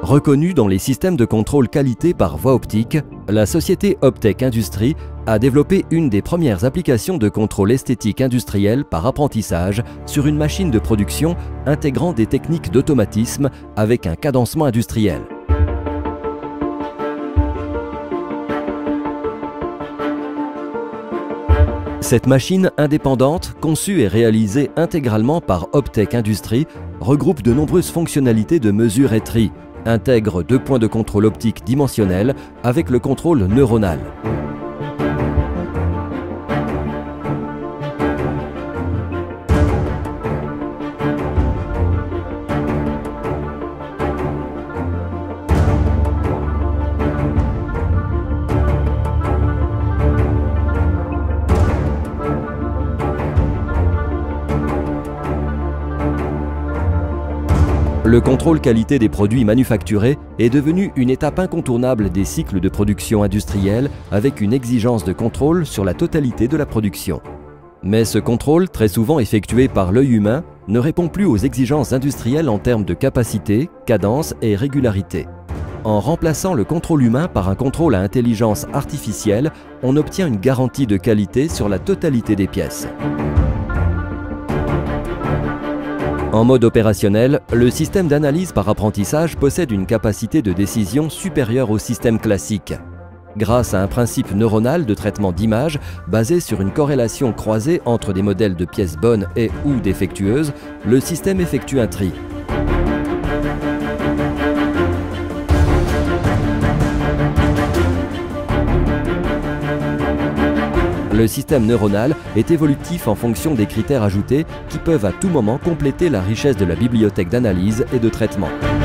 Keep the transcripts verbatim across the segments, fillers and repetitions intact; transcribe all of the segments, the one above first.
Reconnue dans les systèmes de contrôle qualité par voie optique, la société Optech Industries a développé une des premières applications de contrôle esthétique industriel par apprentissage sur une machine de production intégrant des techniques d'automatisme avec un cadencement industriel. Cette machine indépendante, conçue et réalisée intégralement par Optech Industries, regroupe de nombreuses fonctionnalités de mesure et tri, intègre deux points de contrôle optique dimensionnel avec le contrôle neuronal. Le contrôle qualité des produits manufacturés est devenu une étape incontournable des cycles de production industrielle avec une exigence de contrôle sur la totalité de la production. Mais ce contrôle, très souvent effectué par l'œil humain, ne répond plus aux exigences industrielles en termes de capacité, cadence et régularité. En remplaçant le contrôle humain par un contrôle à intelligence artificielle, on obtient une garantie de qualité sur la totalité des pièces. En mode opérationnel, le système d'analyse par apprentissage possède une capacité de décision supérieure au système classique. Grâce à un principe neuronal de traitement d'images basé sur une corrélation croisée entre des modèles de pièces bonnes et ou défectueuses, le système effectue un tri. Le système neuronal est évolutif en fonction des critères ajoutés qui peuvent à tout moment compléter la richesse de la bibliothèque d'analyse et de traitement.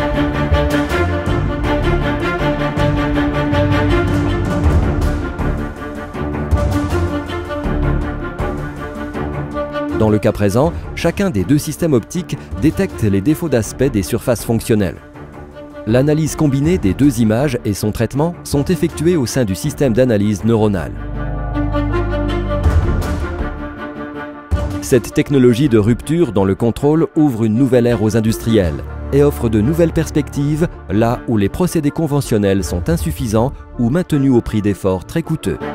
Dans le cas présent, chacun des deux systèmes optiques détecte les défauts d'aspect des surfaces fonctionnelles. L'analyse combinée des deux images et son traitement sont effectués au sein du système d'analyse neuronale. Cette technologie de rupture dans le contrôle ouvre une nouvelle ère aux industriels et offre de nouvelles perspectives là où les procédés conventionnels sont insuffisants ou maintenus au prix d'efforts très coûteux.